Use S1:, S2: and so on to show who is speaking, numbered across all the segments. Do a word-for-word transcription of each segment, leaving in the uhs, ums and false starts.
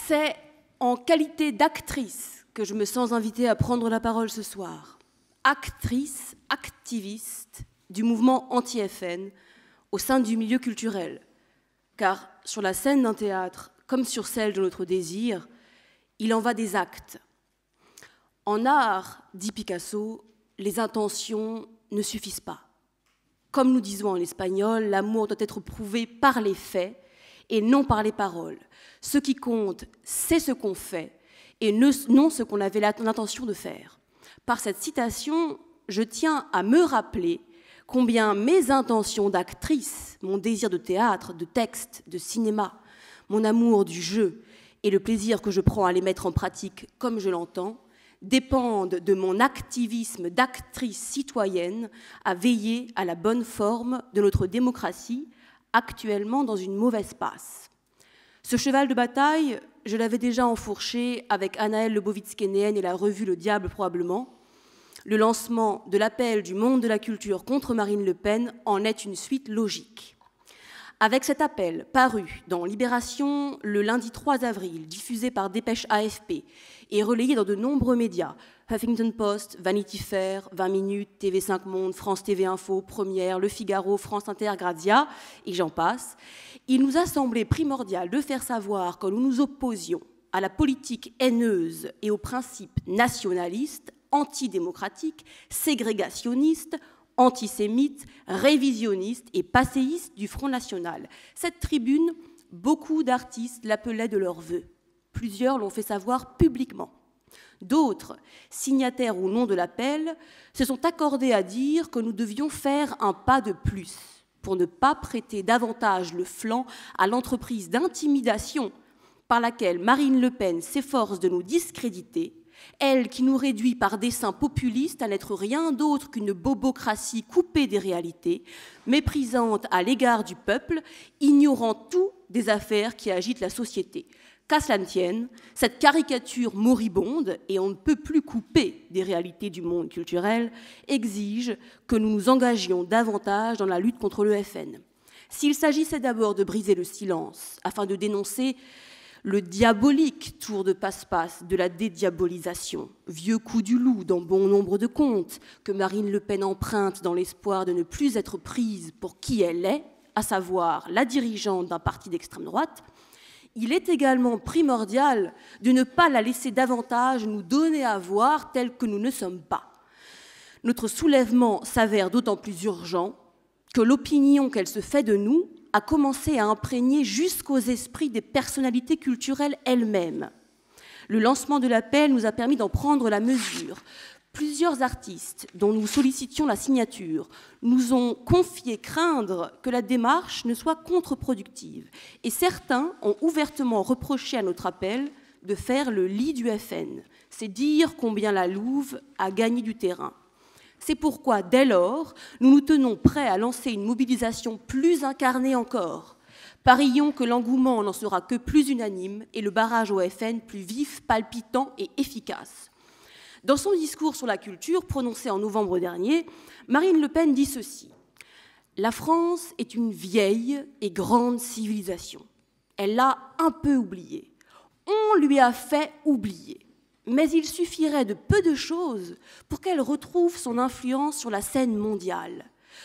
S1: C'est en qualité d'actrice que je me sens invitée à prendre la parole ce soir. Actrice, activiste du mouvement anti-F N au sein du milieu culturel. Car sur la scène d'un théâtre, comme sur celle de notre désir, il en va des actes. En art, dit Picasso, les intentions ne suffisent pas. Comme nous disons en espagnol, l'amour doit être prouvé par les faits et non par les paroles. Ce qui compte, c'est ce qu'on fait et non ce qu'on avait l'intention de faire. Par cette citation, je tiens à me rappeler combien mes intentions d'actrice, mon désir de théâtre, de texte, de cinéma, mon amour du jeu et le plaisir que je prends à les mettre en pratique comme je l'entends, dépendent de mon activisme d'actrice citoyenne à veiller à la bonne forme de notre démocratie, actuellement dans une mauvaise passe. Ce cheval de bataille, je l'avais déjà enfourché avec Anaëlle Lebovitz-Kénéen et la revue Le Diable probablement. Le lancement de l'appel du monde de la culture contre Marine Le Pen en est une suite logique. Avec cet appel, paru dans Libération le lundi trois avril, diffusé par Dépêche A F P et relayé dans de nombreux médias, Huffington Post, Vanity Fair, vingt minutes, T V cinq Monde, France T V Info, Première, Le Figaro, France Inter, Grazia, et j'en passe, il nous a semblé primordial de faire savoir que nous nous opposions à la politique haineuse et aux principes nationalistes, antidémocratiques, ségrégationnistes, antisémites, révisionnistes et passéistes du Front National. Cette tribune, beaucoup d'artistes l'appelaient de leur vœu. Plusieurs l'ont fait savoir publiquement. D'autres, signataires ou non de l'appel, se sont accordés à dire que nous devions faire un pas de plus pour ne pas prêter davantage le flanc à l'entreprise d'intimidation par laquelle Marine Le Pen s'efforce de nous discréditer, elle qui nous réduit par dessein populiste à n'être rien d'autre qu'une bobocratie coupée des réalités, méprisante à l'égard du peuple, ignorant tout des affaires qui agitent la société. Qu'à cela ne tienne, cette caricature moribonde, et on ne peut plus couper des réalités du monde culturel, exige que nous nous engagions davantage dans la lutte contre le F N. S'il s'agissait d'abord de briser le silence afin de dénoncer le diabolique tour de passe-passe de la dédiabolisation, vieux coup du loup dans bon nombre de contes que Marine Le Pen emprunte dans l'espoir de ne plus être prise pour qui elle est, à savoir la dirigeante d'un parti d'extrême droite, il est également primordial de ne pas la laisser davantage nous donner à voir tels que nous ne sommes pas. Notre soulèvement s'avère d'autant plus urgent que l'opinion qu'elle se fait de nous a commencé à imprégner jusqu'aux esprits des personnalités culturelles elles-mêmes. Le lancement de l'appel nous a permis d'en prendre la mesure. Plusieurs artistes, dont nous sollicitions la signature, nous ont confié craindre que la démarche ne soit contre-productive. Et certains ont ouvertement reproché à notre appel de faire le lit du F N. C'est dire combien la Louve a gagné du terrain. C'est pourquoi, dès lors, nous nous tenons prêts à lancer une mobilisation plus incarnée encore. Parions que l'engouement n'en sera que plus unanime et le barrage au F N plus vif, palpitant et efficace. Dans son discours sur la culture, prononcé en novembre dernier, Marine Le Pen dit ceci. « La France est une vieille et grande civilisation. Elle l'a un peu oubliée. On lui a fait oublier. Mais il suffirait de peu de choses pour qu'elle retrouve son influence sur la scène mondiale. »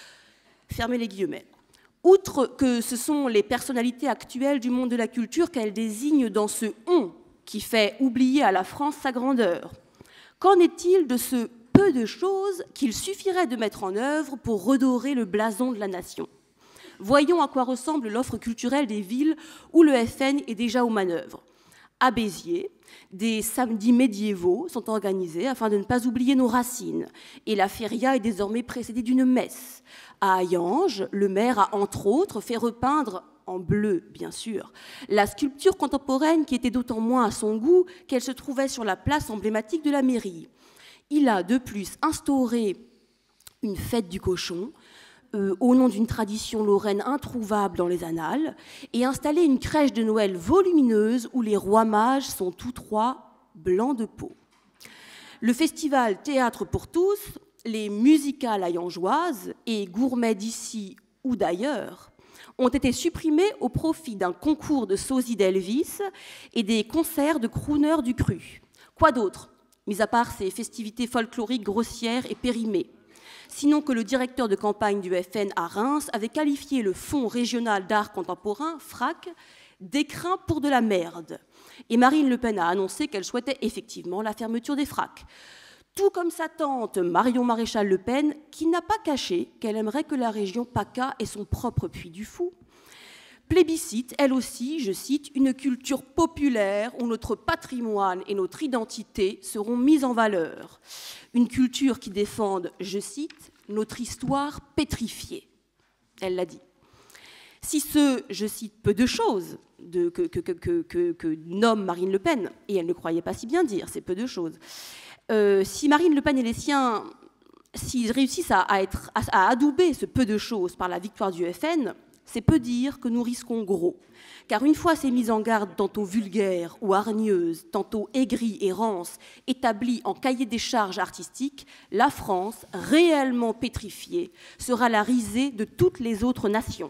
S1: Fermez les guillemets. Outre que ce sont les personnalités actuelles du monde de la culture qu'elle désigne dans ce « on » qui fait oublier à la France sa grandeur, qu'en est-il de ce peu de choses qu'il suffirait de mettre en œuvre pour redorer le blason de la nation? Voyons à quoi ressemble l'offre culturelle des villes où le F N est déjà aux manœuvres. À Béziers, des samedis médiévaux sont organisés afin de ne pas oublier nos racines. Et la feria est désormais précédée d'une messe. À Hayange, le maire a entre autres fait repeindre, en bleu bien sûr, la sculpture contemporaine qui était d'autant moins à son goût qu'elle se trouvait sur la place emblématique de la mairie. Il a de plus instauré une fête du cochon, Euh, au nom d'une tradition lorraine introuvable dans les annales, et installer une crèche de Noël volumineuse où les rois mages sont tous trois blancs de peau. Le festival Théâtre pour tous, les musicales hayangeoises et gourmets d'ici ou d'ailleurs ont été supprimés au profit d'un concours de sosie d'Elvis et des concerts de crooners du cru. Quoi d'autre, mis à part ces festivités folkloriques grossières et périmées? Sinon que le directeur de campagne du F N à Reims avait qualifié le Fonds régional d'art contemporain, F R A C, d'écrin pour de la merde. Et Marine Le Pen a annoncé qu'elle souhaitait effectivement la fermeture des F R A C. Tout comme sa tante Marion Maréchal Le Pen, qui n'a pas caché qu'elle aimerait que la région PACA ait son propre Puy du Fou, plébiscite, elle aussi, je cite, « une culture populaire où notre patrimoine et notre identité seront mis en valeur. Une culture qui défende, je cite, « notre histoire pétrifiée ». Elle l'a dit. Si ce, je cite, « peu de choses de, que, que, que, que, que nomme Marine Le Pen », et elle ne croyait pas si bien dire, c'est peu de choses, Euh, si Marine Le Pen et les siens, s'ils réussissent à, à, être, à, à adouber ce peu de choses par la victoire du F N, c'est peu dire que nous risquons gros. Car une fois ces mises en garde tantôt vulgaires ou hargneuses, tantôt aigries et rances, établies en cahier des charges artistiques, la France, réellement pétrifiée, sera la risée de toutes les autres nations.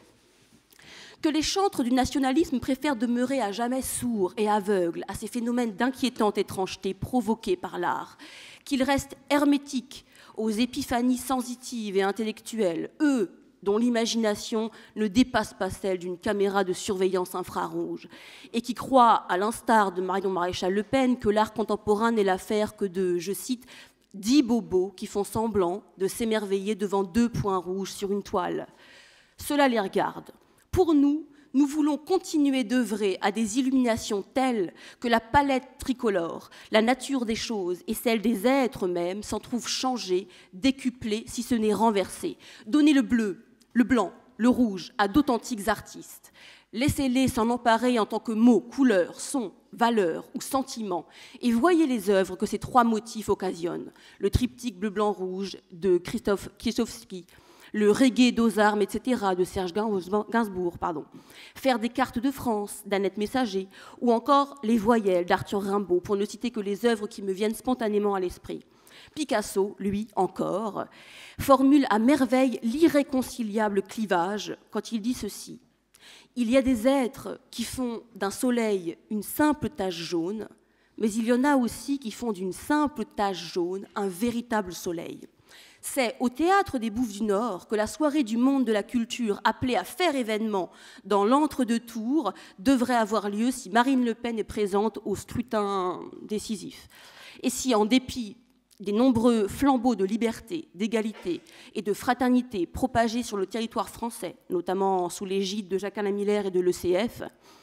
S1: Que les chantres du nationalisme préfèrent demeurer à jamais sourds et aveugles à ces phénomènes d'inquiétante étrangeté provoqués par l'art, qu'ils restent hermétiques aux épiphanies sensitives et intellectuelles, eux dont l'imagination ne dépasse pas celle d'une caméra de surveillance infrarouge, et qui croient, à l'instar de Marion Maréchal Le Pen, que l'art contemporain n'est l'affaire que de, je cite, « dix bobos qui font semblant de s'émerveiller devant deux points rouges sur une toile ». Cela les regarde. Pour nous, nous voulons continuer d'œuvrer à des illuminations telles que la palette tricolore, la nature des choses et celle des êtres mêmes s'en trouvent changées, décuplées, si ce n'est renversées. Donnez le bleu, le blanc, le rouge à d'authentiques artistes. Laissez-les s'en emparer en tant que mots, couleurs, sons, valeurs ou sentiments, et voyez les œuvres que ces trois motifs occasionnent. Le triptyque bleu-blanc-rouge de Christophe Kieslowski, le reggae d'Ozarmes, et cetera, de Serge Gainsbourg, pardon. Faire des cartes de France d'Annette Messager, ou encore les voyelles d'Arthur Rimbaud, pour ne citer que les œuvres qui me viennent spontanément à l'esprit. Picasso, lui, encore, formule à merveille l'irréconciliable clivage quand il dit ceci. Il y a des êtres qui font d'un soleil une simple tache jaune, mais il y en a aussi qui font d'une simple tache jaune un véritable soleil. C'est au Théâtre des Bouffes du Nord que la soirée du monde de la culture appelée à faire événement dans l'entre-deux-tours devrait avoir lieu si Marine Le Pen est présente au scrutin décisif. Et si, en dépit des nombreux flambeaux de liberté, d'égalité et de fraternité propagés sur le territoire français, notamment sous l'égide de Jacques-Alain Miller et de l'E C F,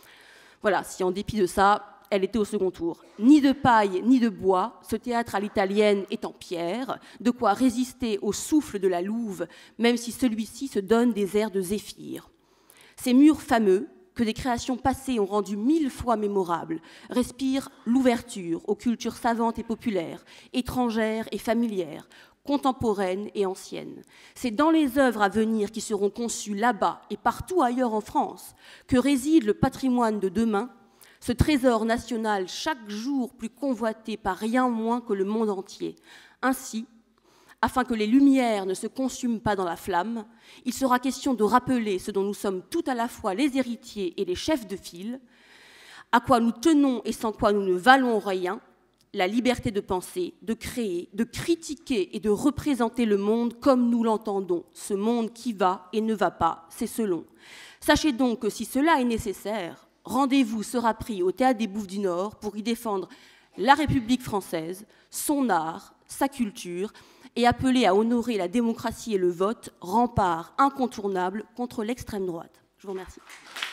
S1: voilà, si en dépit de ça, elle était au second tour. Ni de paille, ni de bois, ce théâtre à l'italienne est en pierre, de quoi résister au souffle de la louve, même si celui-ci se donne des airs de zéphyr. Ces murs fameux, que des créations passées ont rendu mille fois mémorables, respirent l'ouverture aux cultures savantes et populaires, étrangères et familières, contemporaines et anciennes. C'est dans les œuvres à venir qui seront conçues là-bas et partout ailleurs en France que réside le patrimoine de demain, ce trésor national chaque jour plus convoité par rien moins que le monde entier. Ainsi, afin que les lumières ne se consument pas dans la flamme, il sera question de rappeler ce dont nous sommes tout à la fois les héritiers et les chefs de file, à quoi nous tenons et sans quoi nous ne valons rien, la liberté de penser, de créer, de critiquer et de représenter le monde comme nous l'entendons, ce monde qui va et ne va pas, c'est selon. Sachez donc que si cela est nécessaire, rendez-vous sera pris au Théâtre des Bouffes du Nord pour y défendre la République française, son art, sa culture, et appeler à honorer la démocratie et le vote, rempart incontournable contre l'extrême droite. Je vous remercie.